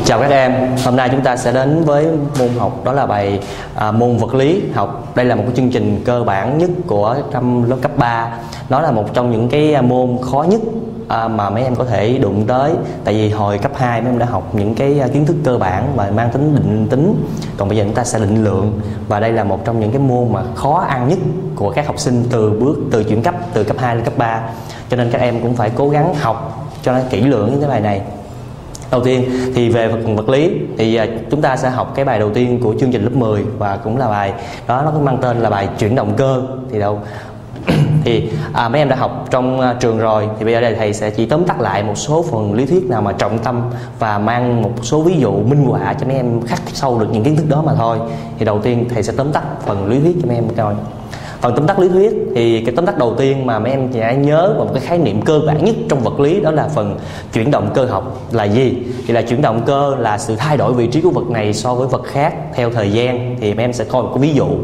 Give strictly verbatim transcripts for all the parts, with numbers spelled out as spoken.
Chào các em, hôm nay chúng ta sẽ đến với môn học đó là bài à, môn vật lý học. Đây là một cái chương trình cơ bản nhất của trong lớp cấp ba. Nó là một trong những cái môn khó nhất à, mà mấy em có thể đụng tới. Tại vì hồi cấp hai mấy em đã học những cái kiến thức cơ bản mà mang tính định tính. Còn bây giờ chúng ta sẽ định lượng. Và đây là một trong những cái môn mà khó ăn nhất của các học sinh từ bước từ chuyển cấp từ cấp hai lên cấp ba. Cho nên các em cũng phải cố gắng học cho nó kỹ lưỡng những cái bài này. Đầu tiên thì về phần vật lý thì chúng ta sẽ học cái bài đầu tiên của chương trình lớp mười và cũng là bài đó, nó cũng mang tên là bài chuyển động cơ. Thì đâu thì à, mấy em đã học trong uh, trường rồi, thì bây giờ đây thầy sẽ chỉ tóm tắt lại một số phần lý thuyết nào mà trọng tâm và mang một số ví dụ minh họa cho mấy em khắc sâu được những kiến thức đó mà thôi. Thì đầu tiên thầy sẽ tóm tắt phần lý thuyết cho mấy em coi. Phần tóm tắt lý thuyết thì cái tóm tắt đầu tiên mà mấy em sẽ nhớ vào một cái khái niệm cơ bản nhất trong vật lý, đó là phần chuyển động cơ học là gì. Thì là chuyển động cơ là sự thay đổi vị trí của vật này so với vật khác theo thời gian. Thì mấy em sẽ coi một cái ví dụ.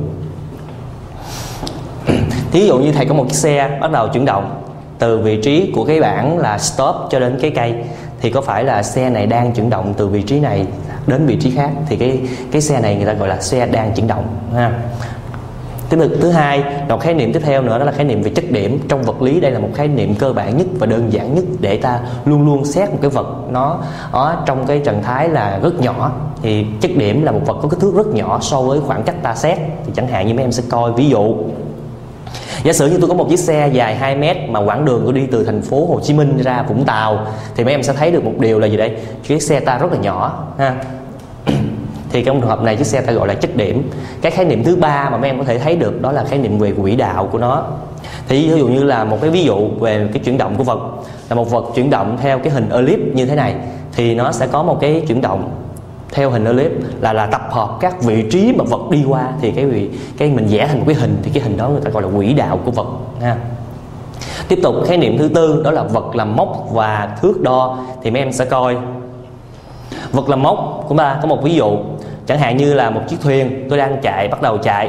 Thí dụ như thầy có một chiếc xe bắt đầu chuyển động từ vị trí của cái bảng là stop cho đến cái cây, thì có phải là xe này đang chuyển động từ vị trí này đến vị trí khác, thì cái cái xe này người ta gọi là xe đang chuyển động ha. Tiếp tục thứ hai, một khái niệm tiếp theo nữa đó là khái niệm về chất điểm. Trong vật lý đây là một khái niệm cơ bản nhất và đơn giản nhất để ta luôn luôn xét một cái vật nó ở trong cái trạng thái là rất nhỏ. Thì chất điểm là một vật có kích thước rất nhỏ so với khoảng cách ta xét. Thì chẳng hạn như mấy em sẽ coi ví dụ. Giả sử như tôi có một chiếc xe dài hai mét mà quãng đường tôi đi từ thành phố Hồ Chí Minh ra Vũng Tàu, thì mấy em sẽ thấy được một điều là gì đây? Chiếc xe ta rất là nhỏ ha. Thì trong trường hợp này chiếc xe ta gọi là chất điểm. Cái khái niệm thứ ba mà mấy em có thể thấy được đó là khái niệm về quỹ đạo của nó. Thì ví dụ như là một cái ví dụ về cái chuyển động của vật, là một vật chuyển động theo cái hình ellip như thế này, thì nó sẽ có một cái chuyển động theo hình ellip là là tập hợp các vị trí mà vật đi qua. Thì cái vị cái mình vẽ thành một cái hình, thì cái hình đó người ta gọi là quỹ đạo của vật ha. Tiếp tục khái niệm thứ tư đó là vật làm mốc và thước đo. Thì mấy em sẽ coi vật làm mốc của ta có một ví dụ. Chẳng hạn như là một chiếc thuyền tôi đang chạy, bắt đầu chạy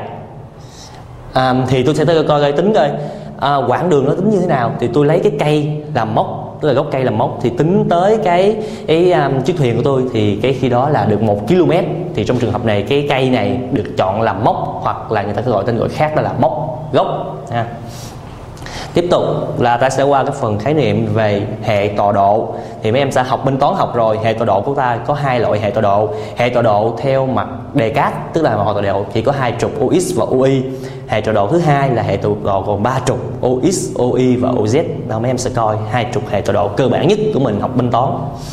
à, thì tôi sẽ coi coi tính coi à, quãng đường nó tính như thế nào. Thì tôi lấy cái cây làm mốc, tức là gốc cây làm mốc, thì tính tới cái, cái um, chiếc thuyền của tôi, thì cái khi đó là được một ki lô mét. Thì trong trường hợp này cái cây này được chọn làm mốc, hoặc là người ta có gọi tên gọi khác đó là mốc gốc ha. Tiếp tục là ta sẽ qua cái phần khái niệm về hệ tọa độ. Thì mấy em sẽ học bên toán học rồi, hệ tọa độ của ta có hai loại hệ tọa độ. Hệ tọa độ theo mặt Descartes, tức là hệ tọa độ chỉ có hai trục o ích và o y. Hệ tọa độ thứ hai là hệ tọa độ gồm ba trục o ích, o y và o z. Đó, mấy em sẽ coi hai trục hệ tọa độ cơ bản nhất của mình học bên toán.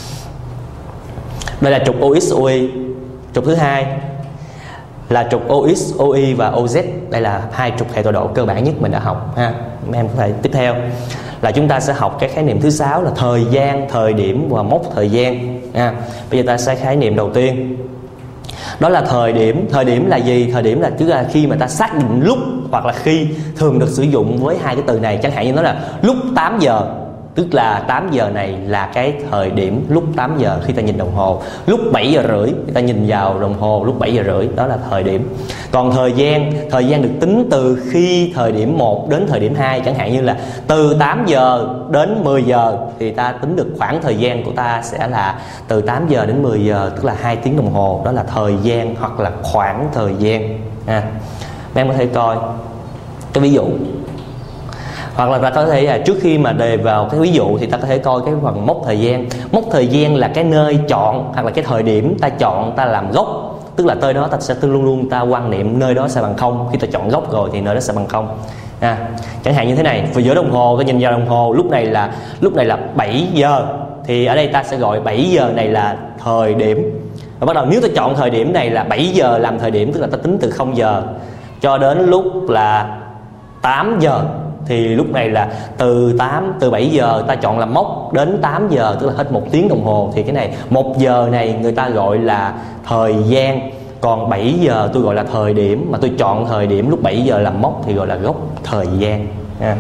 Đây là trục o ích, o y. Trục thứ hai là trục o ích, o y và o z. Đây là hai trục hệ tọa độ cơ bản nhất mình đã học ha. Mấy em có thể tiếp theo là chúng ta sẽ học cái khái niệm thứ sáu là thời gian, thời điểm và mốc thời gian ha. Bây giờ ta sẽ khái niệm đầu tiên đó là thời điểm. Thời điểm là gì? Thời điểm là tức là khi mà ta xác định lúc, hoặc là khi thường được sử dụng với hai cái từ này. Chẳng hạn như nó là lúc tám giờ, tức là tám giờ này là cái thời điểm lúc tám giờ khi ta nhìn đồng hồ. Lúc bảy giờ rưỡi ta nhìn vào đồng hồ lúc bảy giờ rưỡi, đó là thời điểm. Còn thời gian, thời gian được tính từ khi thời điểm một đến thời điểm hai. Chẳng hạn như là từ tám giờ đến mười giờ thì ta tính được khoảng thời gian của ta sẽ là từ tám giờ đến mười giờ, tức là hai tiếng đồng hồ. Đó là thời gian hoặc là khoảng thời gian ha. Các em có thể coi cái ví dụ. Hoặc là ta có thể là trước khi mà đề vào cái ví dụ thì ta có thể coi cái phần mốc thời gian. Mốc thời gian là cái nơi chọn, hoặc là cái thời điểm ta chọn ta làm gốc. Tức là tới đó ta sẽ luôn luôn ta quan niệm nơi đó sẽ bằng không. Khi ta chọn gốc rồi thì nơi đó sẽ bằng không à, chẳng hạn như thế này. Vừa giữa đồng hồ ta nhìn vào đồng hồ, lúc này là lúc này là bảy giờ, thì ở đây ta sẽ gọi bảy giờ này là thời điểm. Và bắt đầu nếu ta chọn thời điểm này là bảy giờ làm thời điểm, tức là ta tính từ không giờ cho đến lúc là tám giờ, thì lúc này là từ tám từ bảy giờ ta chọn làm mốc đến tám giờ, tức là hết một tiếng đồng hồ. Thì cái này một giờ này người ta gọi là thời gian, còn bảy giờ tôi gọi là thời điểm, mà tôi chọn thời điểm lúc bảy giờ làm mốc thì gọi là gốc thời gian ha.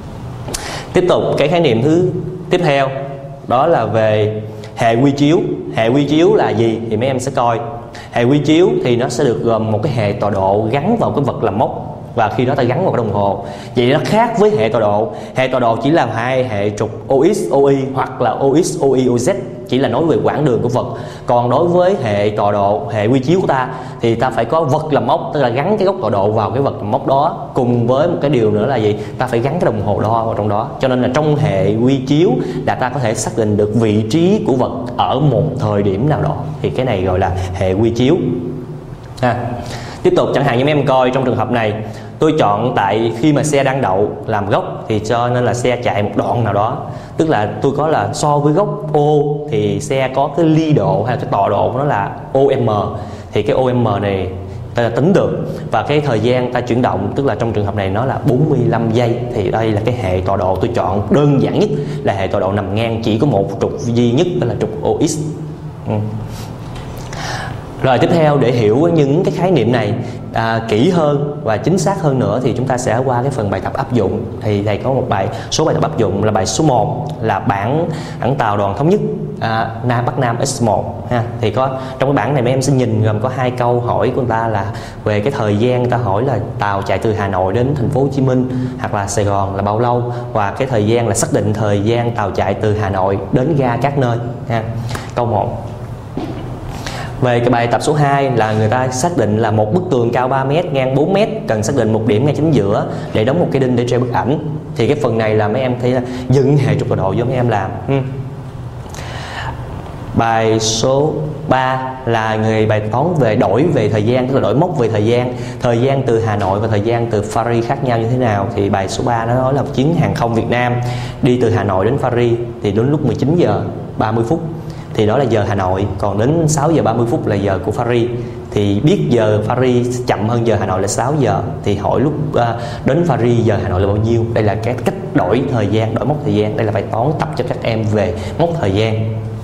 Tiếp tục cái khái niệm thứ tiếp theo đó là về hệ quy chiếu. Hệ quy chiếu là gì thì mấy em sẽ coi. Hệ quy chiếu thì nó sẽ được gồm một cái hệ tọa độ gắn vào cái vật làm mốc, và khi đó ta gắn vào cái đồng hồ. Vậy nó khác với hệ tọa độ. Hệ tọa độ chỉ là hai hệ trục o ích, o y hoặc là o ích, o y, o z. chỉ là nói về quãng đường của vật. Còn đối với hệ tọa độ, hệ quy chiếu của ta thì ta phải có vật làm mốc, tức là gắn cái góc tọa độ vào cái vật làm mốc đó, cùng với một cái điều nữa là gì, ta phải gắn cái đồng hồ đo vào trong đó. Cho nên là trong hệ quy chiếu là ta có thể xác định được vị trí của vật ở một thời điểm nào đó, thì cái này gọi là hệ quy chiếu. À, tiếp tục chẳng hạn như mấy em coi trong trường hợp này, tôi chọn tại khi mà xe đang đậu làm gốc thì cho nên là xe chạy một đoạn nào đó, tức là tôi có là so với góc O thì xe có cái ly độ hay cái tọa độ của nó là O M, thì cái O M này ta tính được, và cái thời gian ta chuyển động tức là trong trường hợp này nó là bốn mươi lăm giây, thì đây là cái hệ tọa độ tôi chọn đơn giản nhất là hệ tọa độ nằm ngang, chỉ có một trục duy nhất đó là trục O X. Ừ. Rồi tiếp theo, để hiểu những cái khái niệm này à, kỹ hơn và chính xác hơn nữa thì chúng ta sẽ qua cái phần bài tập áp dụng. Thì thầy có một bài số bài tập áp dụng là bài số một là bảng bảng tàu Đoàn Thống Nhất à, Nam Bắc Nam X một ha. Thì có trong cái bảng này mấy em sẽ nhìn gồm có hai câu hỏi của người ta là về cái thời gian, người ta hỏi là tàu chạy từ Hà Nội đến thành phố Hồ Chí Minh hoặc là Sài Gòn là bao lâu, và cái thời gian là xác định thời gian tàu chạy từ Hà Nội đến ga các nơi ha. Câu một. Về cái bài tập số hai là người ta xác định là một bức tường cao ba mét, ngang bốn mét, cần xác định một điểm ngay chính giữa để đóng một cái đinh để treo bức ảnh. Thì cái phần này là mấy em thấy là dựng hệ trục tọa độ cho mấy em làm. Ừ. Bài số ba là người bài toán về đổi về thời gian, tức là đổi mốc về thời gian, thời gian từ Hà Nội và thời gian từ Paris khác nhau như thế nào. Thì bài số ba nó nói là chuyến hàng không Việt Nam đi từ Hà Nội đến Paris thì đến lúc mười chín giờ ba mươi phút thì đó là giờ Hà Nội, còn đến sáu giờ ba mươi phút là giờ của Paris. Thì biết giờ Paris chậm hơn giờ Hà Nội là sáu giờ, thì hỏi lúc uh, đến Paris giờ Hà Nội là bao nhiêu. Đây là cái cách đổi thời gian, đổi mốc thời gian. Đây là bài toán tập cho các em về mốc thời gian.